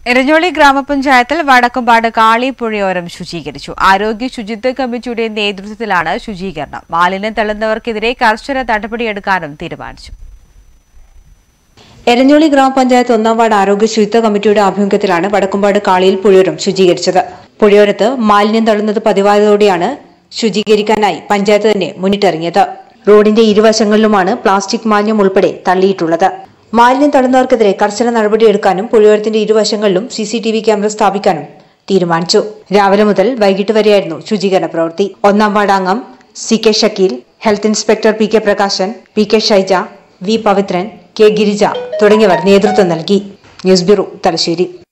എരഞ്ഞോളി ഗ്രാമപഞ്ചായത്തിൽ വടക്കുംപാട് കാളി പുഴയോരം ശുചീകരിച്ചു. ആരോഗ്യ ശുചിത്വ കമ്മിറ്റിയുടെ നേതൃത്വത്തിലാണ് ശുചീകരണം. മാലിന്യം തള്ളുന്നവർക്കെതിരെ കർശന നടപടിയെടുക്കാനും തീരുമാനിച്ചു. എരഞ്ഞോളി ഗ്രാമപഞ്ചായത്ത് 1-ാം വാർഡ് ആരോഗ്യ ശുചിത്വ കമ്മിറ്റിയുടെ ആഭിമുഖ്യത്തിലാണ് വടക്കുംപാട് കാളിയിൽ പുഴയോരം ശുചീകരിച്ചത്. പുഴയോരത്ത് മാലിന്യം തള്ളുന്നത് പതിവായതോടെയാണ് ശുചീകരിക്കാനായി പഞ്ചായത്ത് തന്നെ മുന്നിട്ടിറങ്ങിയത്. റോഡിന്റെ ഇരുവശങ്ങളിലുമാണ് പ്ലാസ്റ്റിക് മാലിന്യം ഉൾപ്പെടെ തള്ളിയിട്ടുള്ളത്. മാലിന്യം തള്ളുന്നവർക്കെതിരെ കർശന നടപടിയെടുക്കാനും പുഴയോരത്തിന്റെ ഇരുവശങ്ങളിലും CCTV ക്യാമറ സ്ഥാപിക്കാനും തീരുമാനിച്ചു. രാവിലെ മുതൽ വൈകിട്ട് വരെയായിരുന്നു ശുചീകരണ പ്രവൃത്തി. 1-ാം വാർഡ് അംഗം CK Shakeel, health inspector PK Prakashan, PK Shaija, V Pavithran, K Girija തുടങ്ങിയവർ നേതൃത്വം നൽകി. News bureau, Thalassery.